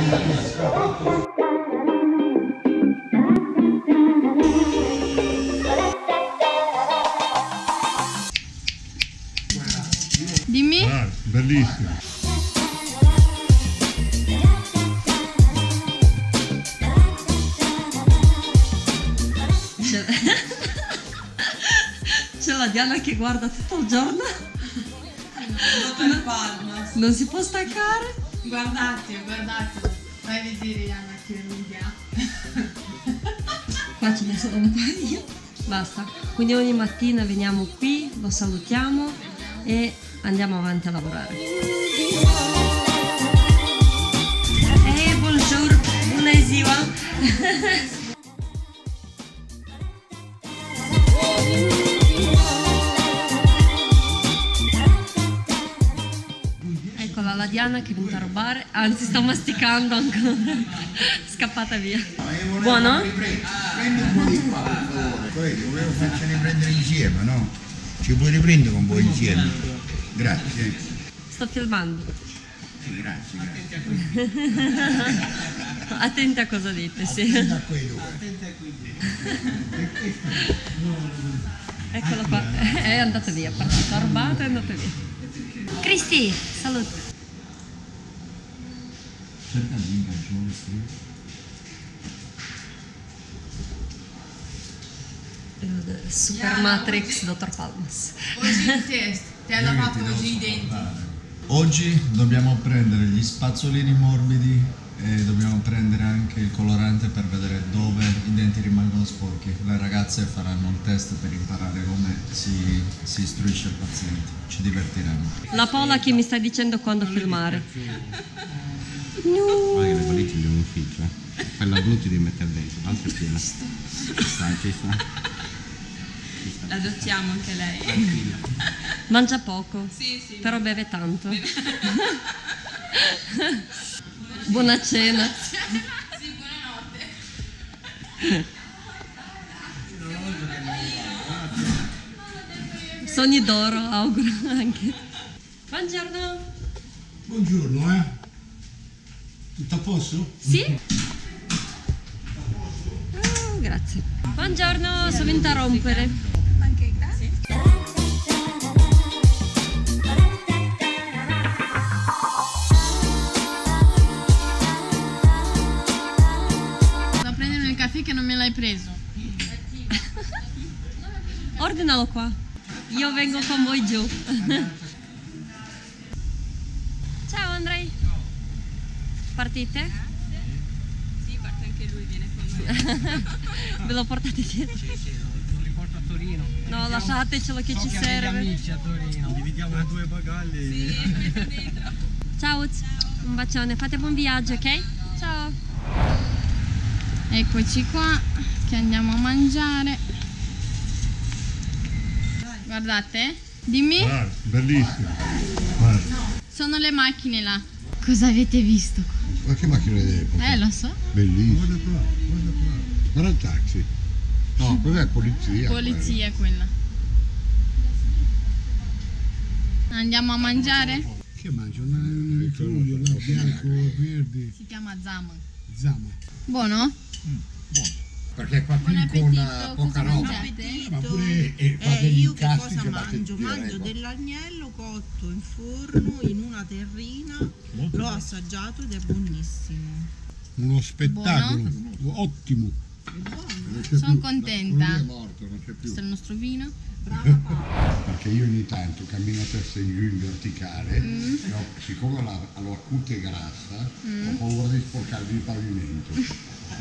Dimmi. Ah, bellissimo. C'è la Diana che guarda tutto il giorno. Non si può staccare. Guardate, guardate. Fai vedere Diana che media. Qua ce ne sono un paio. Basta. Quindi ogni mattina veniamo qui, lo salutiamo e andiamo avanti a lavorare. Buongiorno, buonasera. Eccola la Diana che è venuta a rubare, anzi sta masticando ancora, scappata via. Buono? Prendi un po' di qua, per favore. Poi volevo farcene prendere insieme, no? Ci puoi riprendere un po' insieme? Grazie. Sto filmando. Sì, grazie. Attenti a cosa dite, sì. Attenti a quei due. Eccola qua, è andata via, partita, ha rubato e è andata via. Cristi, saluto. Super Matrix, Dottor Palmas. Oggi il test. Ti hanno fatto oggi i denti. Oggi dobbiamo prendere gli spazzolini morbidi e dobbiamo prendere anche il colorante per vedere dove i denti rimangono sporchi. Le ragazze faranno il test per imparare come si istruisce il paziente. Ci divertiremo. La Paola che mi sta dicendo quando filmare. Guarda che le valigie di un ufficio, quella blu ti devi mettere dentro, l'altra è piena. Ci sta. L'adottiamo anche lei. Mangia poco, Sì. però beve tanto. Buona cena. Sì, buonanotte. Sogni d'oro, auguro anche. Buongiorno. Buongiorno, Tutto a posto? Sì? Oh, grazie. Buongiorno, sono venuta a rompere. Anche grazie. Sto prendendo il caffè che non me l'hai preso. Ordinalo qua. Io vengo con voi giù. Ciao Andrei. Partite? Sì, parte anche lui, viene con noi. Ve lo portate dietro? Sì, lo riporto a Torino. No, lasciatecelo che ci serve. Amici a Torino. Dividiamo due bagagli. Sì, metto dentro. Ciao, un bacione, fate buon viaggio, ok? Ciao. Eccoci qua che andiamo a mangiare. Guardate, dimmi. Guarda, bellissimo. Guarda. Sono le macchine là. Cosa avete visto qua? Ma che macchina d'epoca? Lo so. Bellissimo. Guarda qua. Guarda il taxi. No, quella è polizia. Polizia quella. Andiamo a mangiare? Che mangia? Un vittorio, là, bianco, verde. Si chiama Zama. Zama. Buono? Buono. Perché qua Buon qui con appetito, poca cosa roba. mangiate? Ma pure fa degli io che incastri cosa che batte mangio? tutti i Mangio record. dell'agnello cotto in forno in una terrina, l'ho assaggiato ed è buonissimo. Uno spettacolo. Ottimo. È buono. Non c'è Sono più. contenta. Lui è morto, non c'è più. Questo è il nostro vino. Brava Paola. Perché io ogni tanto cammino a testa in giù in verticale, però siccome ho la cute grassa, ho paura di sporcarmi il pavimento.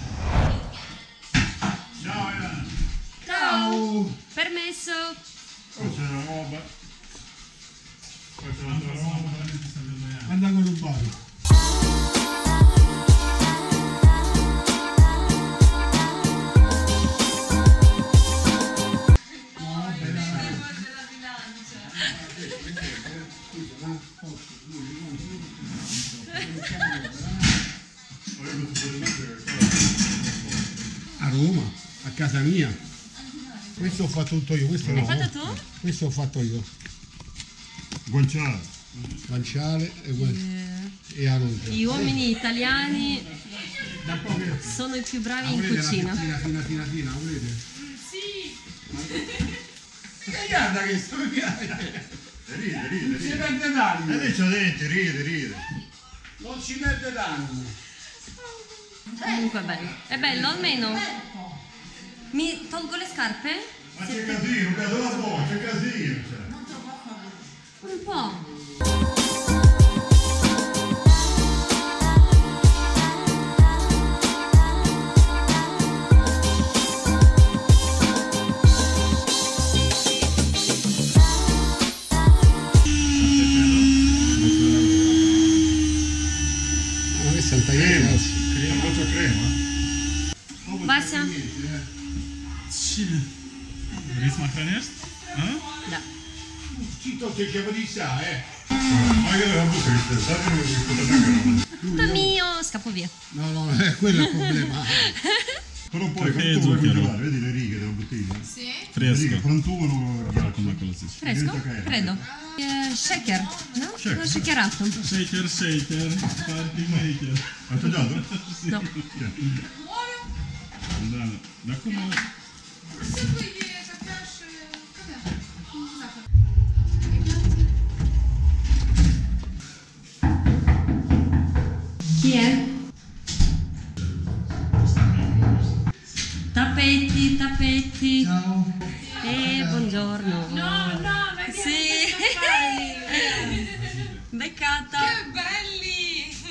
Ciao. Permesso. Questa è la roba. Questa è la roba. Andiamo a rubare. A Roma, a casa mia. Questo ho fatto tutto io, questo L'hai no. fatto tu? Questo ho fatto io. Guanciale. Guanciale e e a Ruggio. Gli uomini italiani Da poco che... sono i più bravi in volete cucina. la fina, volete? Sì! E guarda che sto Ride. non si perde d'animo. lei c'ha denti, ride. Non si perde d'animo. Comunque è bello. È bello almeno. Mi tolgo le scarpe? Ma c'è casino, caso la buona, c'è casino. Un po'. Questo è un tagliere. Molto crema. Vasya? Vrei să mă hrănești? Da. Și tot ce vădisa, Ma io la butto in testa, Tutto mio, scappo via. No, quello è il problema. Però poi quando vuoi congelare, vedi le righe della bottiglia? Sì? Le righe frantumano ghiaccio. Fresco? Credo. Shaker, no? L'ho shakerato. Shaker, party maker. Hai tagliato? No. Da, dar cum... Сипui cafea și cafea. Zahăr. Chi è? Tappeti. Ciao. Buongiorno. No, ma che Sì. Beccata. belli!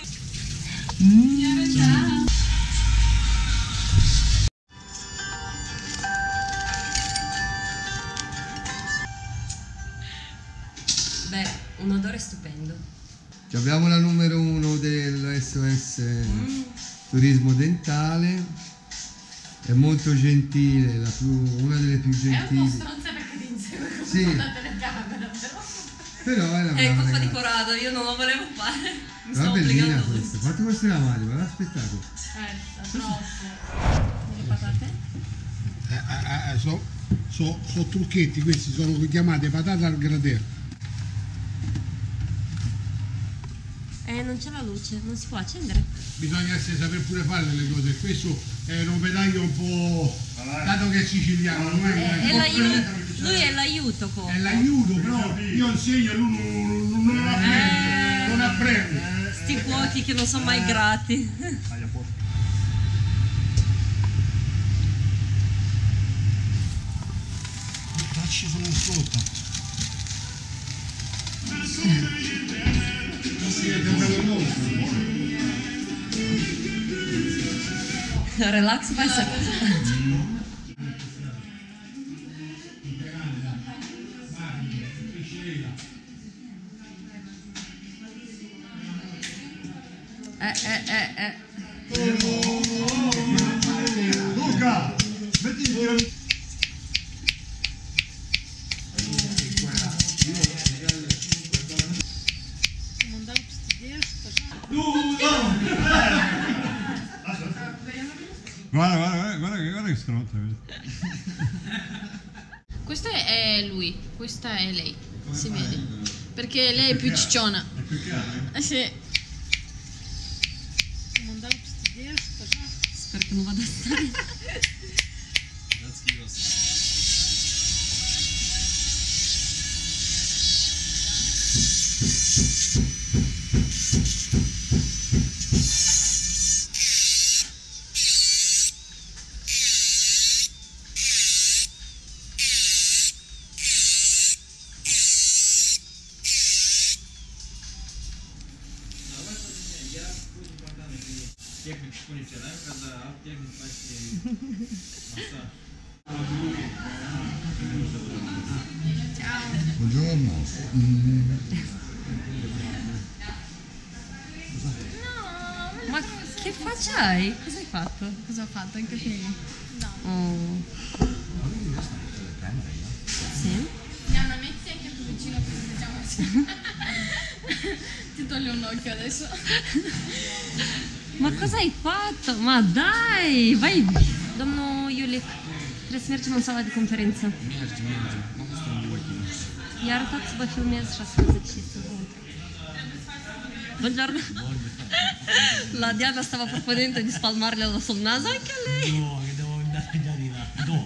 Beh, un odore stupendo. Abbiamo la numero 1 del SOS Turismo Dentale, è molto gentile, una delle più gentili. Stronza perché ti insegue con Sì. la telecamera, però... Però è una È brava colpa di ragazza. Corrado, io non lo volevo fare. Mi Però stavo è bellina obbligando. questa, fatti queste la mani, guarda spettacolo. troppo. Le patate? Sono trucchetti, questi sono chiamate patate al gratin. Non c'è la luce, non si può accendere. Bisogna saper pure fare delle cose, questo è un pedaglio un po'... dato che è siciliano, non è È l'aiuto, lui è l'aiuto è come. l'aiuto, però io insegno e lui non apprende. Sti cuochi che non sono mai grati. Facci sono sotto. Relax, passa. Luca, metti in giro. Guarda che scrotta. Questo è lui, questa è lei, si vede. Perché lei è più cicciona. È più chiaro? Sì. Spero che non vada a stare. Tehnic špunice, ne? Kada tehnik pači masaž. Buongiorno. Ma che faccia hai? Cosa hai fatto? Cosa ho fatto? Anche figli? Oh. Sì? Diana, metti anche più vicino così vediamo se... Ti togli un occhio adesso. Ma cosa hai fatto? Ma dai, vai! Domnul Iulic, trebuie să mergem în sala de conferință. Mergem. Nu stăm ochii. I-a arătat să vă filmez și astăzi și să vă... Buongiorno. La Diana stava proponendo di spalmarglielo sul naso anche a lei. No, che devo andare già di là. Dopo.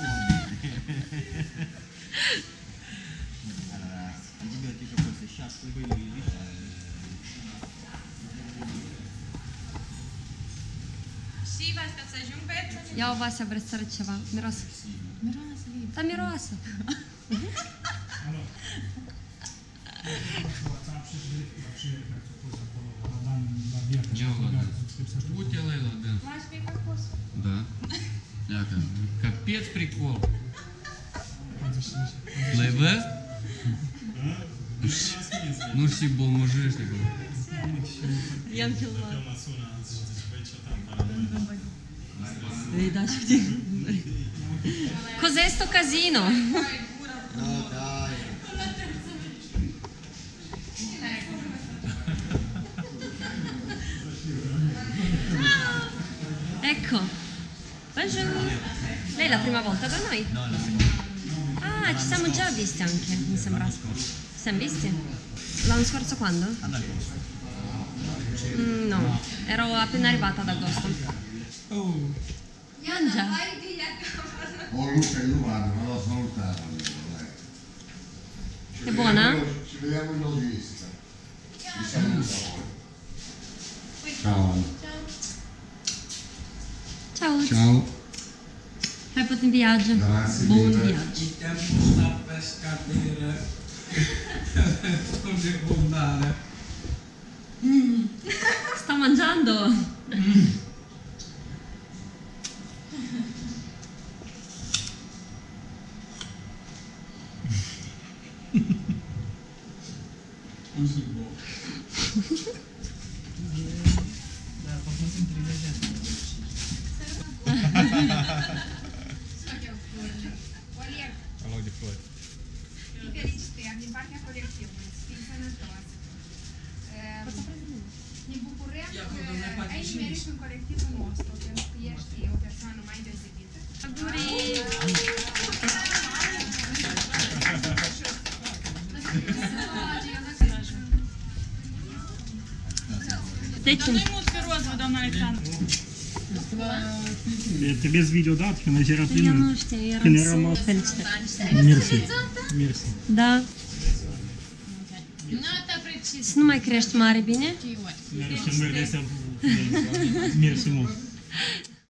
L'antibiotico questo è sciacquo e quello lì. Și v-ați ca să ajung pe Ia o Vasia, vreți să arăt ceva? Miroase. Miroase. Da, miroase. Уте Лейла, да. Mai pe cocos. Да. Яка. Капец прикол. Лейве? Ну си бol можеш ли го? I-am filmat. Ei, da, știi. Cos'è sto casino? No, dai. Ecco. Bonjour. Lei è la prima volta da noi? No, la seconda. Ah, ci siamo già visti anche, mi sembra. Ci siamo visti? L'anno scorso quando? Ad agosto. No, ero appena arrivata ad agosto. Mangia. Oh Luca, io vado, vado a salutare. È buona? Ci vediamo in logista. Vi saluto. Ciao. Ciao. Ciao. Hai fatto in viaggio? Grazie Buon mille. viaggio. Il tempo sta per scadere. Non devo andare. Sta mangiando. Non si può. Qualcosa intelligente. Oleg, Aloc de flori. felicitări din partea colectivului. Fii sănătos. Ne bucurăm că ai nimerit în colectivul nostru, pentru că ești o persoană mai deosebită. Deci, Te vezi video dat când era eu plină? nu știu, Când eram eram să felicitări. Mersi. Mersi. Da. Nu te apreciez. Să nu mai crești mare, bine? Mersi mult.